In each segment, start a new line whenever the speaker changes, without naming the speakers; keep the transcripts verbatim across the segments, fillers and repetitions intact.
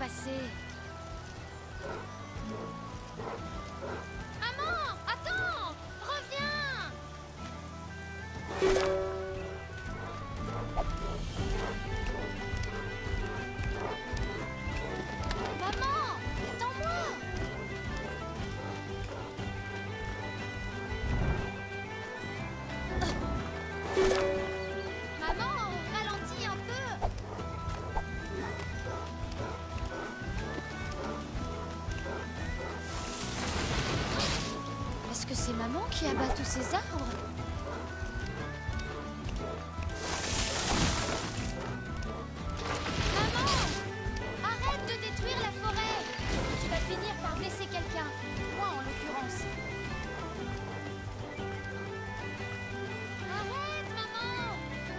passer. Maman, attends! Reviens! Maman, attends-moi! Maman, ralentis un peu! Est-ce que c'est maman qui abat tous ces arbres? Maman! Arrête de détruire la forêt! Tu vas finir par blesser quelqu'un. Moi, en l'occurrence. Arrête, maman!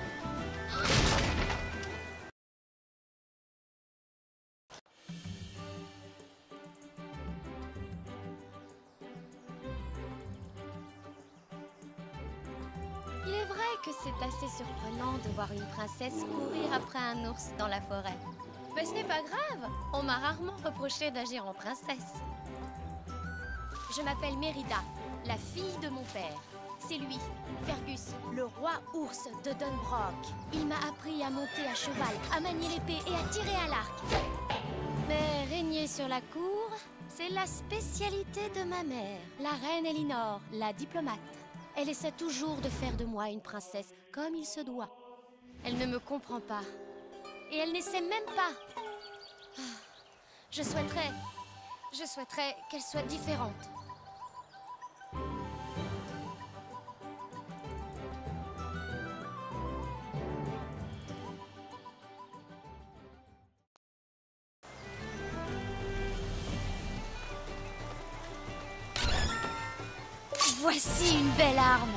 Il est vrai que c'est assez surprenant de voir une princesse courir après un ours dans la forêt. Mais ce n'est pas grave, on m'a rarement reproché d'agir en princesse. Je m'appelle Mérida, la fille de mon père. C'est lui, Fergus, le roi ours de Dunbrock. Il m'a appris à monter à cheval, à manier l'épée et à tirer à l'arc. Mais régner sur la cour, c'est la spécialité de ma mère, la reine Elinor, la diplomate. Elle essaie toujours de faire de moi une princesse, comme il se doit. Elle ne me comprend pas. Et elle n'essaie même pas. Ah, je souhaiterais... Je souhaiterais qu'elle soit différente. Voici une belle arme.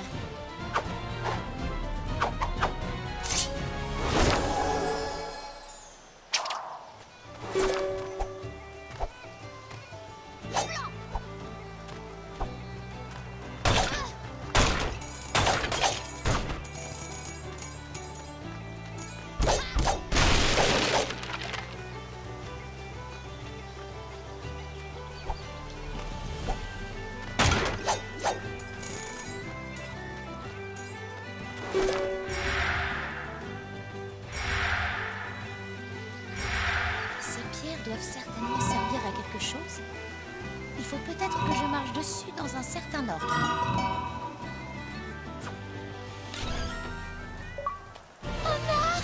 Doivent certainement servir à quelque chose. Il faut peut-être que je marche dessus dans un certain ordre. Oh non!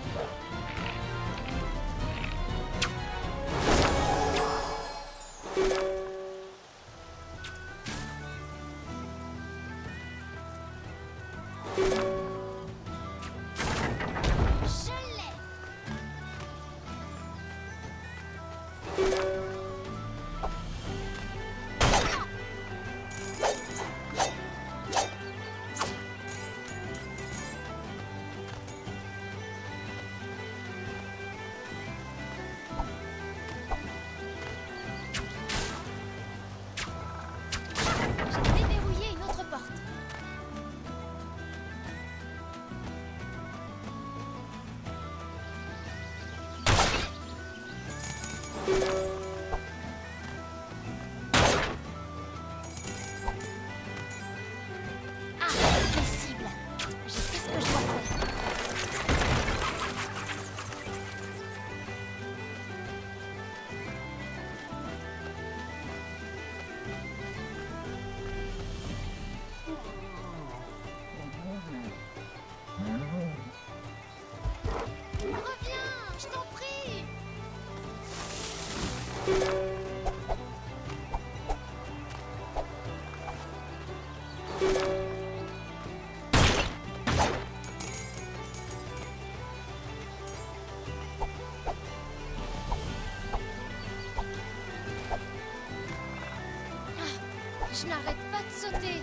Je n'arrête pas de sauter.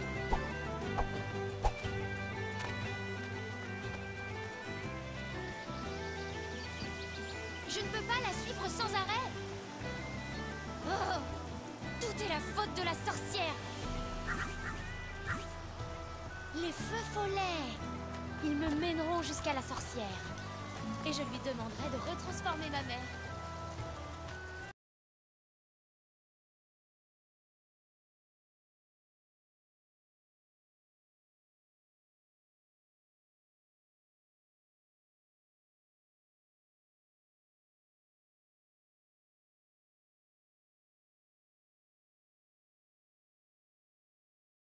Je ne peux pas la suivre sans arrêt. Oh, tout est la faute de la sorcière. Les feux follets. Ils me mèneront jusqu'à la sorcière. Et je lui demanderai de retransformer ma mère.